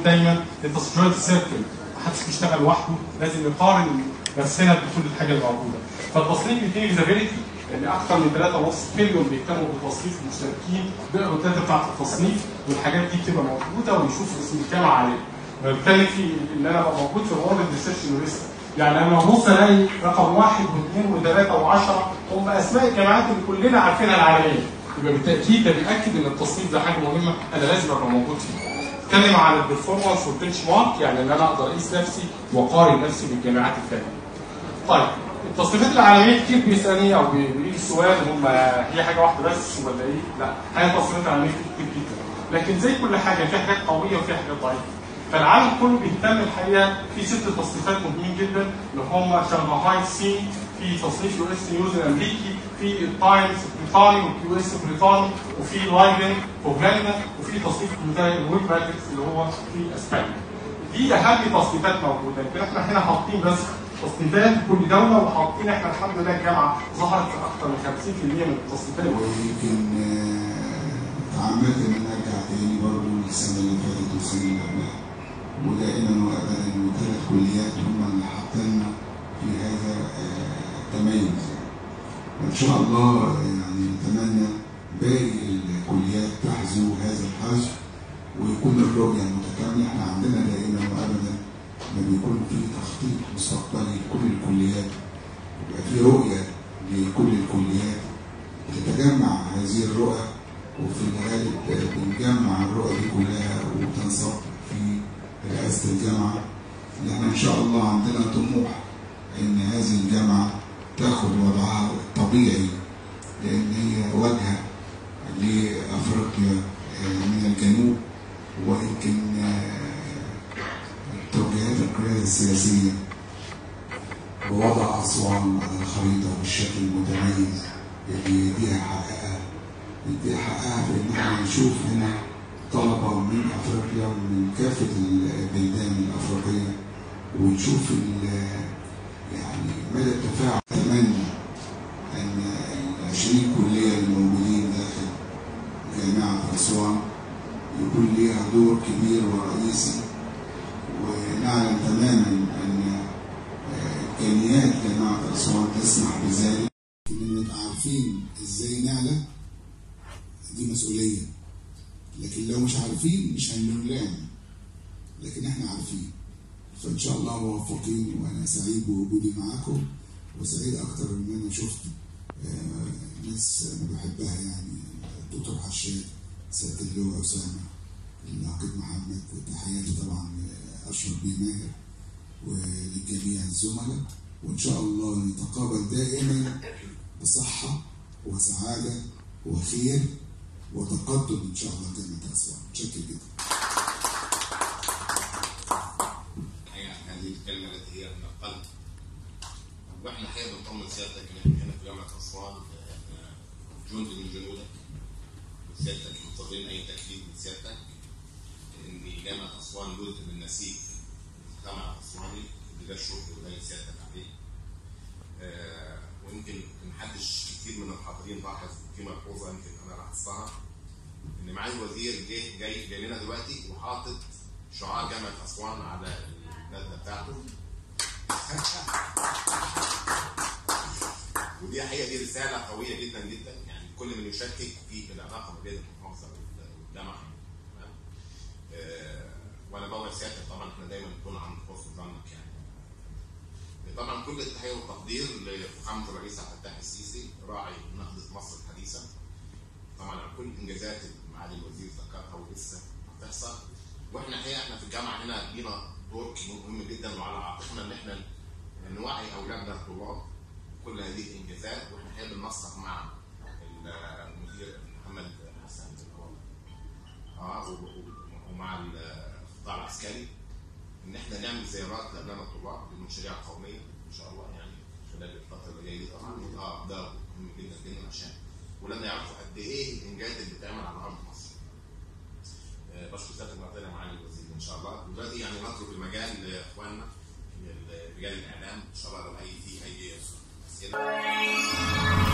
بنقول دايما التصميمات سيركل، محدش بيشتغل لوحده، لازم نقارن نفسنا بكل الحاجه الموجوده. فالتصنيف بيديني فيزابيلتي لان اكثر من 3.5 مليون بيهتموا بالتصنيف المشتركين بيقروا الداتا بتاعت التصنيف، والحاجات دي بتبقى موجوده ويشوفوا اسم الجامعه عليها. وبالتالي في ان انا ابقى موجود في الورلد ريسيرش يونيفرستي، يعني لما ابص الاقي رقم 1 و2 و3 و10 هم اسماء الجامعات اللي كلنا عارفينها العالميه، يبقى بالتاكيد ده بياكد ان التصنيف ده حاجه مهمه انا لازم ابقى موجود فيه. اتكلم عن البرفورمانس والبنش مارك، يعني ان انا اقدر اقيس نفسي واقارن نفسي بالجامعات الثانيه. طيب التصنيفات العالميه كتير بيسالني او بيجي السؤال هم هي حاجه واحده بس ولا ايه؟ لا، هي التصنيفات العالميه كتير جدا، لكن زي كل حاجه في حاجات قويه وفي حاجات ضعيفه. فالعالم كله بيهتم الحقيقه في 6 تصنيفات مهمين جدا اللي هم شانغهاي سي، في تصنيف يو اس نيوز الامريكي، في التايمز البريطاني والكيو اس البريطاني، وفي لايفن في هولندا، وفي تصنيف الويب ماتريكس اللي هو في اسبانيا. دي اهم تصنيفات موجوده، يمكن احنا هنا حاطين بس تصنيفات كل دوله، وحاطين احنا الحمد لله الجامعه ظهرت في اكثر من 50% من التصنيفات. ويمكن تعمدت ان انا ارجع تاني برضه السنه اللي فاتت والسنه اللي قبلها، ودائما وابدا 3 كليات هم اللي حاطيننا في هذا التميز. وان شاء الله يعني نتمنى باقي الكليات تحذو هذا الحذو ويكون الرؤيه متكامله. احنا عندنا دائما وابدا لما بيكون في تخطيط مستقبلي لكل الكليات يبقى في رؤيه لكل الكليات، بتتجمع هذه الرؤى وفي الغالب بنجمع الرؤى دي كلها وبتنصب في رئاسه الجامعه. احنا ان شاء الله عندنا طموح ان هذه الجامعه تاخد وضعها الطبيعي، لان هي واجهه لافريقيا من الجنوب، ويمكن توجيهات القياده السياسيه بوضع اسوان على الخريطه بالشكل المتميز اللي يديها حقها في ان احنا نشوف هنا طلبه من افريقيا ومن كافه البلدان الافريقيه، ونشوف يعني مدى التفاعل. اتمنى ان ال20 كليه الموجودين داخل جامعه اسوان يكون ليها دور كبير ورئيسي، ونعلم تماما ان امكانيات جامعه اسوان تسمح بذلك. ان نبقى عارفين ازاي نعلى دي مسؤوليه، لكن لو مش عارفين مش هنلام، لكن احنا عارفين. فان شاء الله موفقين، وانا سعيد بوجودي معاكم، وسعيد اكتر ان انا شفت ناس انا بحبها، يعني الدكتور حشاد، سياده اللواء اسامه، الناقد محمد، وتحياتي طبعا اشرف بيه ماهر ولجميع الزملاء. وان شاء الله نتقابل دائما بصحه وسعاده وخير وتقدم ان شاء الله جامعه اسوان. متشكر جدا. هذه الكلمه التي هي من القلب، واحنا حقيقه بنطمن سيادتك ان احنا هنا في جامعه اسوان جند من جنودك، وسيادتك منتظرين اي تكليف من سيادتك، ان جامعه اسوان جزء من نسيج المجتمع الاسواني اللي ده الشغل اللي سيادتك عليه. ويمكن محدش كتير من الحاضرين لاحظ في ملحوظه يمكن انا لاحظتها، ان معالي الوزير جاي لنا دلوقتي وحاطط شعار جامعه اسوان على البدله بتاعته. ودي حقيقه دي رساله قويه جدا جدا، يعني كل من يشكك في العلاقه ما بين المحافظه والجامعه. وانا بقول سيادتك طبعا احنا دايما نكون عند حسن ظنك يعني. طبعا كل التحيه والتقدير لفخامه الرئيس عبد الفتاح السيسي راعي نهضه مصر الحديثه. طبعا على كل الانجازات اللي معالي الوزير ذكرها ولسه هتحصل، واحنا الحقيقه احنا في الجامعه هنا لينا دور مهم جدا، وعلى عاتقنا ان احنا نوعي اولادنا الطلاب كل هذه الانجازات. واحنا الحقيقه بننسق مع المدير محمد حسن ومع القطاع العسكري ان احنا نعمل زيارات لابناء الطلاب للمشاريع القوميه ان شاء الله، يعني خلال الفتره اللي جايه طبعا ده مهم جدا جدا عشان ولادنا يعرفوا قد ايه الانجاز اللي بتتعمل على ارض مصر. بشكر سيادتك معطينا معالي الوزير ان شاء الله. دلوقتي يعني نترك المجال لاخواننا رجال الاعلام ان شاء الله لو في اي اسئله.